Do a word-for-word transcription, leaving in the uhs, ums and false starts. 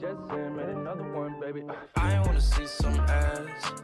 Just made another one, baby. I wanna see some ass.